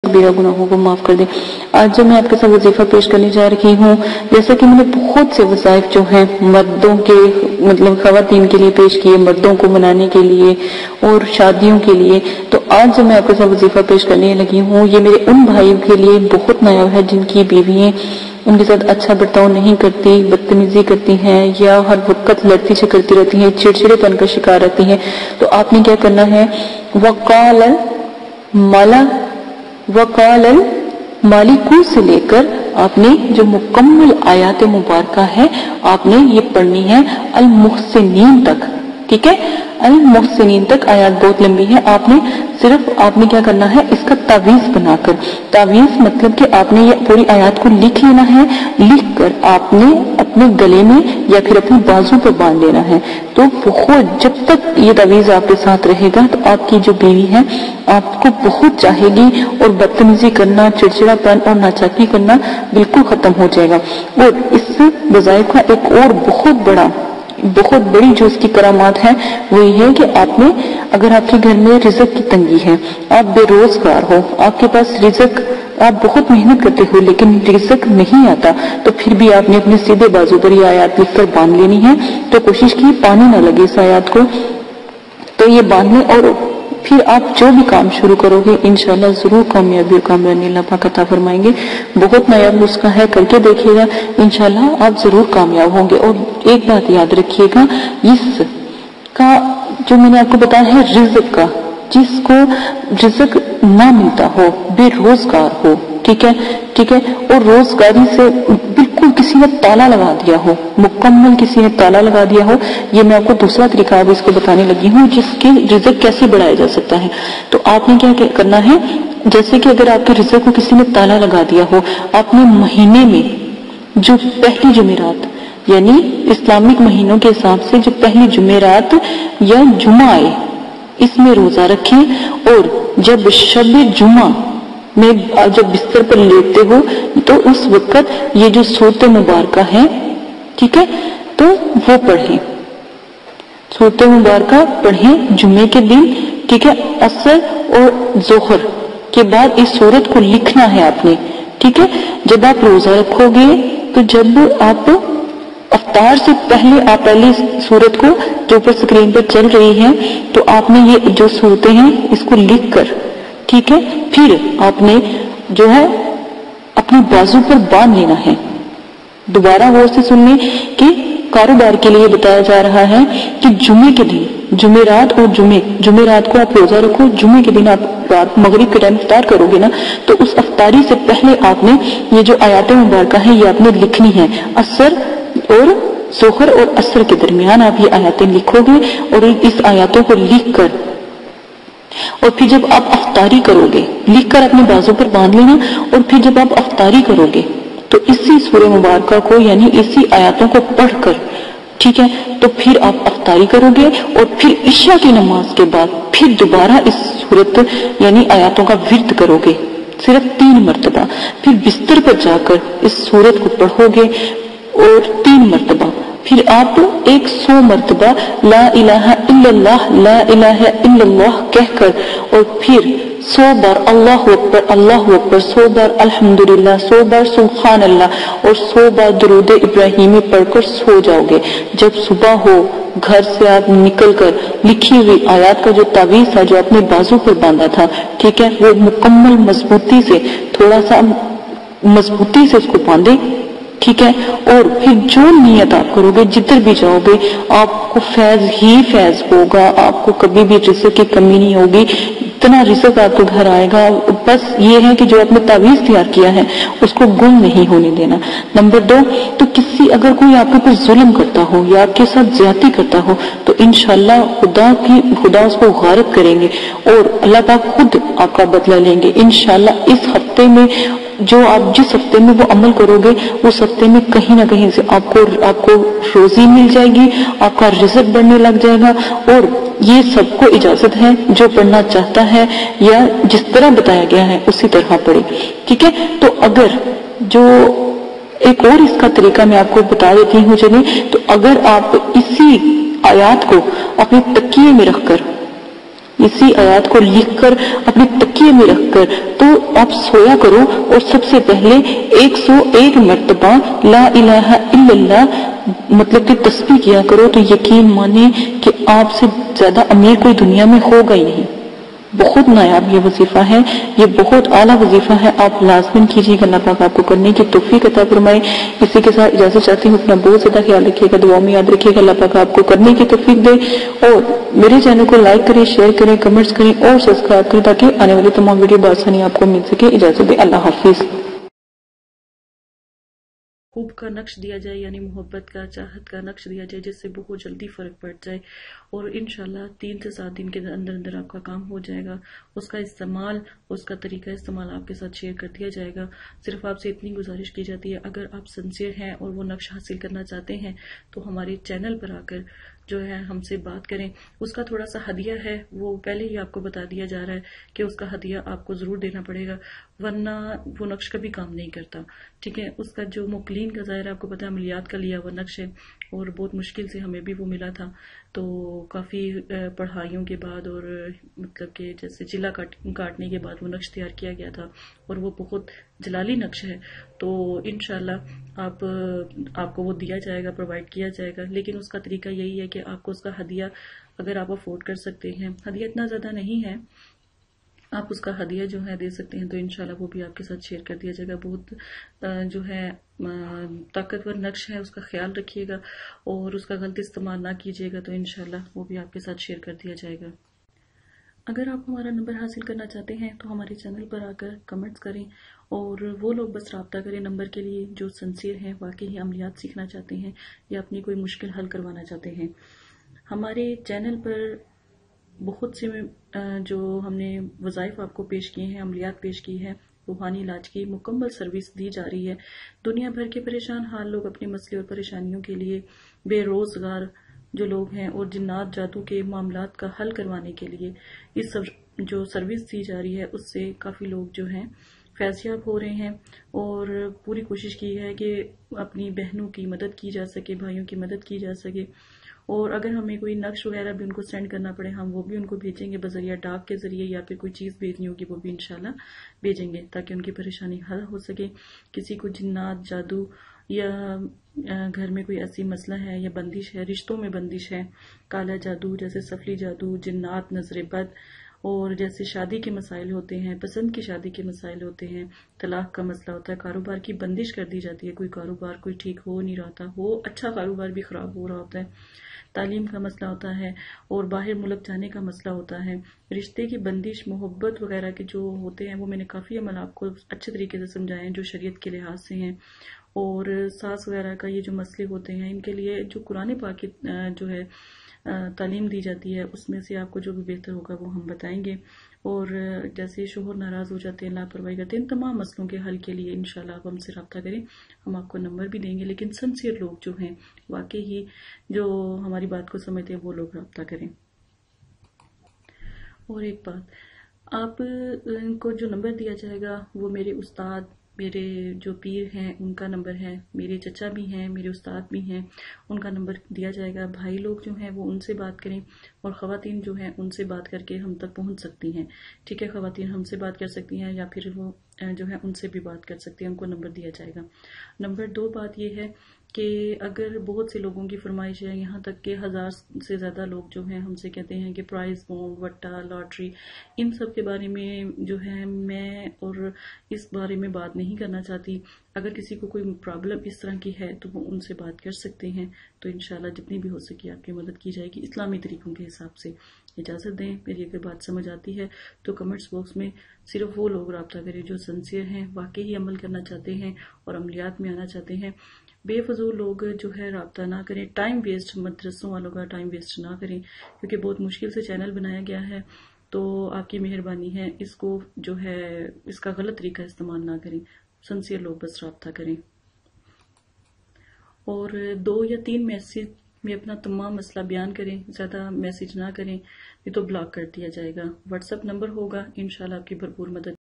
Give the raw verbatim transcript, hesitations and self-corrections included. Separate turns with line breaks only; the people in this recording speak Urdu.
कबीरा गुनाहों को माफ कर दे। आज जो मैं आपके साथ वजीफा पेश करने जा रही हूँ, जैसा कि मैंने बहुत से वज़ाइफ जो हैं मर्दों के मतलब ख़वातीन के लिए पेश किए, मर्दों को मनाने के लिए और शादियों के लिए, तो आज जो मैं आपके साथ वजीफा पेश करने लगी हूँ ये मेरे उन भाइयों के लिए बहुत नया है जिनकी बीवियाँ उनके साथ अच्छा बर्ताव नहीं करती, बदतमीजी करती हैं या हर वक्त लड़ती झगड़ती रहती हैं, चिड़चिड़ेपन का शिकार रहती हैं। तो आपने क्या करना है, वकाल माला वकाल मालिकू से लेकर आपने जो मुकम्मल आयात मुबारका है आपने ये पढ़नी है अल मुहसिनीन तक, ठीक है, अल मुहसिनीन तक आयत बहुत लंबी है। आपने सिर्फ आपने क्या करना है, इसका तावीज बनाकर, तावीज मतलब कि आपने ये पूरी आयत को लिख लेना है, लिख कर आपने अपने गले में या फिर अपने बाजू पर बांध लेना है। तो बहुत जब तक ये तावीज आपके साथ रहेगा तो आपकी जो बीवी है आपको बहुत चाहेगी और बदतमीजी करना, चिड़चिड़ापन और नाचाकी करना बिल्कुल खत्म हो जाएगा। और इस वज़ाइफ का एक और बहुत बड़ा बहुत बड़ी जो इसकी करामात है वो ये है कि आपने अगर आपके घर में रिज़्क की तंगी है, आप बेरोजगार हो, आपके पास रिज़्क आप बहुत मेहनत करते हो लेकिन रिज़्क नहीं आता, तो फिर भी आपने अपने सीधे बाजू पर ये आयत लिख कर बांध लेनी है। तो कोशिश की पानी ना लगे इस आयत को, तो ये बांध लें और फिर आप जो भी काम शुरू करोगे इंशाल्लाह जरूर कामयाबी और कामयाबी अल्लाह पाक अता फरमाएंगे। बहुत नया नुस्खा है, करके देखिएगा, इंशाल्लाह आप जरूर कामयाब होंगे। और एक बात याद रखिएगा, इसका जो मैंने आपको बताया है रिज़्क का, जिसको रिज़्क ना मिलता हो, बेरोजगार हो, ठीक है ठीक है और रोजगारी से बिल्कुल किसी ने ताला लगा दिया हो, मुकम्मल किसी ने ताला लगा दिया हो, ये मैं आपको दूसरा तरीका अब इसको बताने लगी हूँ जिसके रिज़्क कैसे बढ़ाया जा सकता है। तो आपने क्या करना है, जैसे कि अगर आपके रिज़्क को किसी ने ताला लगा दिया हो, आपने महीने में जो पहली जुमेरात यानी इस्लामिक महीनों के हिसाब से जो पहली जुमेरात या जुमा आए इसमें रोजा रखें और जब शब जुमा में जब बिस्तर पर लेटते हो तो उस वक्त ये जो सूरत मुबारका है, ठीक है, तो वो पढ़ें, सूरत मुबारका पढ़ें जुमे के दिन, ठीक है, असर और जोहर के बाद इस सूरत को लिखना है आपने, ठीक है। जब आप रोजा रखोगे तो जब आप अफ्तार से पहले आप पहले सूरत को जो ऊपर स्क्रीन पर चल रही है तो आपने ये जो सूरतें हैं इसको लिख कर, ठीक है, फिर आपने जो है अपनी बाजू पर बांध लेना है। दोबारा गौर से सुनने कि कारोबार के लिए बताया जा रहा है कि जुमे के दिन, जुमेरात और जुमे जुमेरात को आप रोजा रखो, जुमे के दिन आप रात मगरिब के टाइम इफ्तार करोगे ना, तो उस अफ्तारी से पहले आपने ये जो आयात मुबारका है ये आपने लिखनी है। असर और जोहर और असर के दरमियान आप ये आयतें लिखोगे और इस आयतों को लिख कर और फिर जब आप अफ्तारी करोगे, लिखकर अपने बाजू पर बांध लेना और फिर जब आप अफ्तारी करोगे तो इसी सूरह मुबारका को यानी इसी आयतों को पढ़कर, ठीक है, तो फिर आप अफ्तारी करोगे और फिर इशा की नमाज के बाद फिर दोबारा इस सूरत यानी आयतों का विर्द करोगे सिर्फ तीन मरतबा, फिर बिस्तर पर जाकर इस सूरत को पढ़ोगे और तीन मरतबा, फिर आप एक सौ मरतबा ला इलाहा इल्लल्लाह ला इलाहा इल्लल्लाह कहकर और फिर सौ बार अल्लाह अकबर अल्लाह अकबर, सौ बार अल्हम्दुलिल्लाह, सौ बार सुब्हान अल्लाह और सौ बार दुरूद इब्राहिमी पढ़कर सो जाओगे। जब सुबह हो घर से आप निकलकर लिखी हुई आयत का जो तावीज़ था जो आपने बाजू पर बांधा था, ठीक है, वो मुकम्मल मजबूती से थोड़ा सा मजबूती से उसको बांधे, ठीक है, और फिर जो नियत आप करोगे जिधर भी जाओगे आपको फैज ही फैज होगा, आपको कभी भी रिज़्क की कमी नहीं होगी, इतना रिज़्क आपके घर आएगा। बस ये है कि जो आपने तावीज़ तैयार किया है उसको गुम नहीं होने देना। नंबर दो, तो किसी अगर कोई आपके ऊपर जुल्म करता हो या आपके साथ ज्यादती करता हो तो इंशाल्लाह खुदा की खुदा उसको गारत करेंगे और अल्लाह पाक खुद आपका बदला लेंगे इंशाल्लाह। इस हफ्ते में जो आप जिस हफ्ते में वो अमल करोगे उस हफ्ते में कहीं ना कहीं से आपको आपको रोजी मिल जाएगी, आपका रिज़्क बढ़ने लग जाएगा। और ये सबको इजाजत है, जो पढ़ना चाहता है या जिस तरह बताया गया है उसी तरह पढ़े, ठीक है। तो अगर जो एक और इसका तरीका मैं आपको बता देती हूँ चलिए, तो अगर आप इसी आयत को अपने तकिए में रखकर اسی آیات کو لکھ کر اپنے تکیے میں رکھ کر تو آپ سویا کرو، اور سب سے پہلے ایک سو ایک مرتبہ لا الہ الا اللہ مطلب کہ تسبیح کیا کرو، تو یقین مانے کہ آپ سے زیادہ امیر کوئی دنیا میں ہوگا ہی نہیں۔ بہت نایاب یہ وظیفہ ہے، یہ بہت اعلیٰ وظیفہ ہے، آپ لازمن کیجیے گا، اللہ پاک آپ کو کرنے کی توفیق عطا فرمائے۔ اسی کے ساتھ اجازت چاہتی ہوں، اپنا بہت زیادہ خیال رکھیے گا، دعاؤں میں یاد رکھیے گا، اللہ پاک آپ کو کرنے کی توفیق دے، اور میرے چینل کو لائک کریں، شیئر کریں، کمنٹس کریں اور سبسکرائب کریں تاکہ آنے والی تمام ویڈیو بآسانی آپ کو مل سکے۔ اجازت دے، اللہ حافظ۔
خوب کا نقش دیا جائے، یعنی محبت کا، چاہت کا نقش دیا جائے، جس سے بہت جلدی فرق پڑ جائے، اور انشاءاللہ تین سے سات دن کے اندر اندر آپ کا کام ہو جائے گا۔ اس کا استعمال، اس کا طریقہ استعمال آپ کے ساتھ شیئر کر دیا جائے گا۔ صرف آپ سے اتنی گزارش کی جاتی ہے، اگر آپ سنسیئر ہیں اور وہ نقش حاصل کرنا چاہتے ہیں تو ہمارے چینل پر آ کر جو ہے ہم سے بات کریں۔ اس کا تھوڑا سا ہدیہ ہے، وہ پہلے ہی آپ کو بتا دیا جا رہا ہے کہ اس کا ہدیہ آپ کو ضرور دینا پڑے گا، ورنہ وہ نقش کبھی کام نہیں کرتا، ٹھیک ہے۔ اس کا جو مقلین کا ظاہر ہے، آپ کو پتا ہے عملیات کا لیا ہوا نقش ہے، اور بہت مشکل سے ہمیں بھی وہ ملا تھا، تو کافی پڑھائیوں کے بعد اور مطلب کہ جیسے چلا کاٹنے کے بعد وہ نقش تیار کیا گیا تھا، اور وہ بہت جلالی نقش ہے، تو انشاءاللہ آپ آپ کو وہ دیا جائے گا، پرووائڈ کیا جائے گا۔ لیکن اس کا طریقہ یہی ہے کہ آپ کو اس کا ہدیہ اگر آپ افورڈ کر سکتے ہیں، ہدیہ اتنا زیادہ نہیں ہے، آپ اس کا ہدیہ جو ہے دے سکتے ہیں، تو انشاءاللہ وہ بھی آپ کے ساتھ شیئر کر دیا جائے گا۔ بہت جو ہے طاقتور نقش ہے، اس کا خیال رکھیے گا اور اس کا غلط استعمال نہ کیجیے گا، تو انشاءاللہ وہ بھی آپ کے ساتھ شیئر کر دیا جائے گا۔ اگر آپ ہمارا نمبر حاصل کرنا چاہتے ہیں تو ہمارے چینل پر آ کر کمنٹس کریں، اور وہ لوگ بس رابطہ کریں نمبر کے لیے جو سنسیئر ہیں، واقعی عملیات سیکھنا چاہتے ہیں یا اپنی کوئی مشکل حل کروانا چاہتے ہیں۔ ہمارے چینل پر بہت سے جو ہم نے وظائف آپ کو پیش کیے ہیں، عملیات پیش کی ہے، روحانی علاج کی مکمل سروس دی جا رہی ہے۔ دنیا بھر کے پریشان حال لوگ اپنے مسئلے اور پریشانیوں کے لیے، بے روزگار جو لوگ ہیں اور جنات جادو کے معاملات کا حل کروانے کے لیے اس جو سروس دی جا رہی ہے، اس سے کافی لوگ جو ہیں فیضیاب ہو رہے ہیں، اور پوری کوشش کی ہے کہ اپنی بہنوں کی مدد کی جا سکے، بھائیوں کی مدد کی جا سکے، اور اگر ہمیں کوئی نقش وغیرہ بھی ان کو سینڈ کرنا پڑے، ہم وہ بھی ان کو بھیجیں گے بذریعہ ڈاک کے ذریعے، یا پھر کوئی چیز بھیجنی ہوگی وہ بھی انشاءاللہ بھیجیں گے تاکہ ان کی پریشانی حل ہو سکے۔ کسی کو جنات جادو یا گھر میں کوئی ایسی مسئلہ ہے یا بندش ہے، رشتوں میں بندش ہے، کالا جادو جیسے سفلی جادو، جنات، نظر بد، اور جیسے شادی کے مسائل ہوتے ہیں، پسند کی شادی کے مسائل ہوتے ہیں، طلاق کا مسئلہ ہوتا ہے، کاروبار کی بندش کر دی جاتی ہے، کوئی کاروبار کوئی ٹھیک ہو نہیں رہا تھا، وہ اچھا کاروبار بھی خراب ہو رہا ہوتا ہے، تعلیم کا مسئلہ ہوتا ہے، اور باہر ملک جانے کا مسئلہ ہوتا ہے، رشتے کی بندش، محبت وغیرہ کے جو ہوتے ہیں، وہ میں نے کافی عمل آپ کو اچھے طریقے سے سمجھائے ہیں جو شریعت کے لحاظ سے ہیں، اور ساس وغیرہ کا یہ جو مسئلے ہوتے ہیں، ان کے لیے جو قرآن پاک کی جو ہے تعلیم دی جاتی ہے، اس میں سے آپ کو جو بھی بہتر ہوگا وہ ہم بتائیں گے، اور جیسے شوہر ناراض ہو جاتے ہیں، لاپرواہی کرتے ہیں، ان تمام مسئلوں کے حل کے لیے انشاءاللہ آپ ہم سے رابطہ کریں، ہم آپ کو نمبر بھی دیں گے، لیکن سنسیئر لوگ جو ہیں، واقعی ہی جو ہماری بات کو سمجھتے ہیں، وہ لوگ رابطہ کریں۔ اور ایک بات، آپ کو جو نمبر دیا جائے گا وہ میرے استاد، میرے جو پیر ہیں ان کا نمبر ہے، میرے چچا بھی ہیں، میرے استاد بھی ہیں، ان کا نمبر دیا جائے گا۔ بھائی لوگ جو ہیں وہ ان سے بات کریں، اور خواتین جو ہیں ان سے بات کر کے ہم تک پہنچ سکتی ہیں، ٹھیک ہے، خواتین ہم سے بات کر سکتی ہیں یا پھر وہ جو ہے ان سے بھی بات کر سکتی ہیں، ان کو نمبر دیا جائے گا۔ نمبر دو بات یہ ہے کہ اگر بہت سے لوگوں کی فرمائش ہے، یہاں تک کہ ہزار سے زیادہ لوگ جو ہیں ہم سے کہتے ہیں کہ پرائز بونڈ، وٹا، لاٹری، ان سب کے بارے میں جو ہے میں اور اس بارے میں بات نہیں کرنا چاہتی۔ اگر کسی کو کوئی پرابلم اس طرح کی ہے تو وہ ان سے بات کر سکتے ہیں، تو انشاءاللہ جتنی بھی ہو سکے آپ کی مدد کی جائے گی اسلامی طریقوں کے حساب سے۔ اجازت دیں، میری اگر بات سمجھ آتی ہے تو کمنٹس باکس میں صرف وہ لوگ رابطہ کریں جو سنسیئر ہیں، واقعی عمل کرنا چاہتے ہیں اور عملیات میں آنا چاہتے ہیں۔ بے فضول لوگ جو ہے رابطہ نہ کریں، ٹائم ویسٹ، مدرسوں والوں کا ٹائم ویسٹ نہ کریں، کیونکہ بہت مشکل سے چینل بنایا گیا ہے، تو آپ کی مہربانی ہے اس کو جو ہے اس کا غلط طریقہ استعمال نہ کریں، سنسیئر لوگ بس رابطہ کریں، اور دو یا تین میسج میں اپنا تمام مسئلہ بیان کریں، زیادہ میسج نہ کریں، یہ تو بلاک کر دیا جائے گا۔ واٹس ایپ نمبر ہوگا، انشاءاللہ آپ کی بھرپور مدد